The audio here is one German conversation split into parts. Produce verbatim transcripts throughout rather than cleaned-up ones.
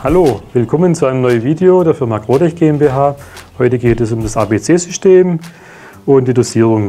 Hallo, willkommen zu einem neuen Video der Firma Grotech GmbH. Heute geht es um das A B C-System und die Dosierung.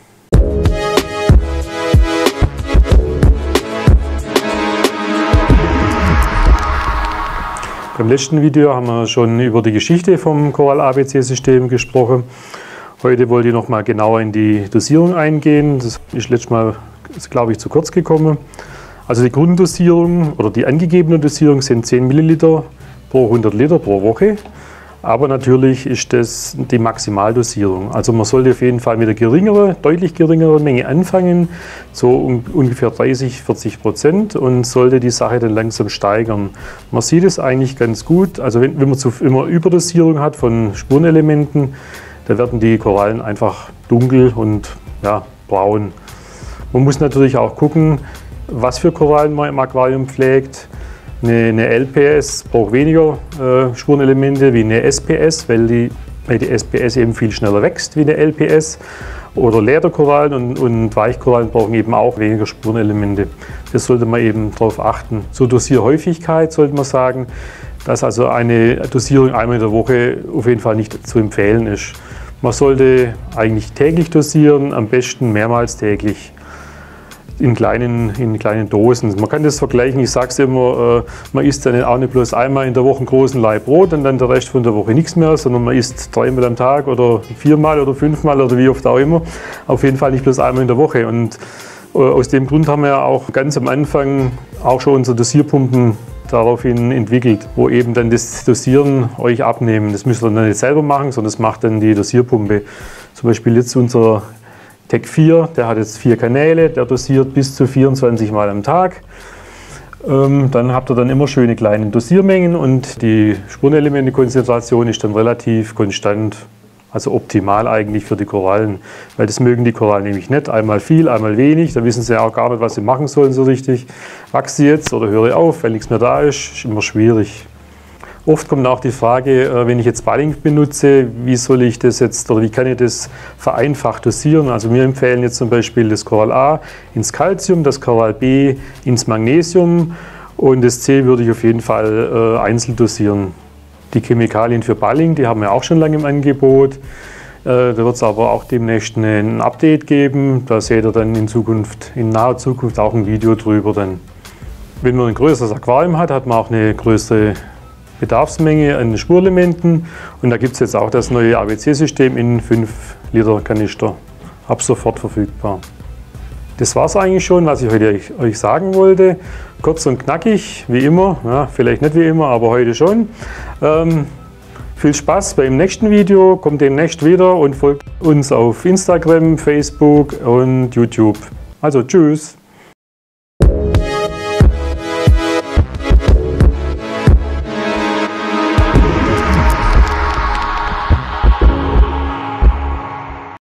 Beim letzten Video haben wir schon über die Geschichte vom Coral A B C-System gesprochen. Heute wollte ich noch mal genauer in die Dosierung eingehen. Das ist letztes Mal, glaube ich, zu kurz gekommen. Also die Grunddosierung oder die angegebene Dosierung sind zehn Milliliter pro hundert Liter pro Woche. Aber natürlich ist das die Maximaldosierung. Also man sollte auf jeden Fall mit einer geringeren, deutlich geringeren Menge anfangen, so um, ungefähr dreißig, vierzig Prozent, und sollte die Sache dann langsam steigern. Man sieht es eigentlich ganz gut. Also wenn, wenn man zu immer Überdosierung hat von Spurenelementen, da werden die Korallen einfach dunkel und ja, braun. Man muss natürlich auch gucken, was für Korallen man im Aquarium pflegt. Eine, eine L P S braucht weniger äh, Spurenelemente wie eine S P S, weil die, weil die S P S eben viel schneller wächst wie eine L P S. Oder Lederkorallen und, und Weichkorallen brauchen eben auch weniger Spurenelemente. Das sollte man eben darauf achten. Zur Dosierhäufigkeit sollte man sagen, dass also eine Dosierung einmal in der Woche auf jeden Fall nicht zu empfehlen ist. Man sollte eigentlich täglich dosieren, am besten mehrmals täglich. In kleinen, in kleinen Dosen. Man kann das vergleichen, ich sage es immer, äh, man isst dann auch nicht bloß einmal in der Woche einen großen Laib Brot und dann der Rest von der Woche nichts mehr, sondern man isst dreimal am Tag oder viermal oder fünfmal oder wie oft auch immer. Auf jeden Fall nicht bloß einmal in der Woche. Und äh, aus dem Grund haben wir ja auch ganz am Anfang auch schon unsere Dosierpumpen daraufhin entwickelt, wo eben dann das Dosieren euch abnehmen. Das müsst ihr dann nicht selber machen, sondern das macht dann die Dosierpumpe. Zum Beispiel jetzt unser Tec vier, der hat jetzt vier Kanäle, der dosiert bis zu vierundzwanzig Mal am Tag. Ähm, dann habt ihr dann immer schöne kleine Dosiermengen und die Spurenelementekonzentration ist dann relativ konstant, also optimal eigentlich für die Korallen, weil das mögen die Korallen nämlich nicht, einmal viel, einmal wenig, da wissen sie auch gar nicht, was sie machen sollen so richtig. Wachse jetzt oder höre auf, weil nichts mehr da ist, ist immer schwierig. Oft kommt auch die Frage, wenn ich jetzt Balling benutze, wie soll ich das jetzt oder wie kann ich das vereinfacht dosieren? Also wir empfehlen jetzt zum Beispiel das Coral A ins Calcium, das Coral B ins Magnesium und das C würde ich auf jeden Fall äh, einzeln dosieren. Die Chemikalien für Balling, die haben wir auch schon lange im Angebot. Äh, da wird es aber auch demnächst ein Update geben. Da seht ihr dann in Zukunft, in naher Zukunft auch ein Video drüber. Dann. Wenn man ein größeres Aquarium hat, hat man auch eine größere Bedarfsmenge an Spurelementen und da gibt es jetzt auch das neue A B C-System in fünf Liter Kanister, ab sofort verfügbar. Das war es eigentlich schon, was ich heute euch sagen wollte. Kurz und knackig, wie immer, ja, vielleicht nicht wie immer, aber heute schon. Ähm, viel Spaß beim nächsten Video, kommt demnächst wieder und folgt uns auf Instagram, Facebook und YouTube. Also tschüss!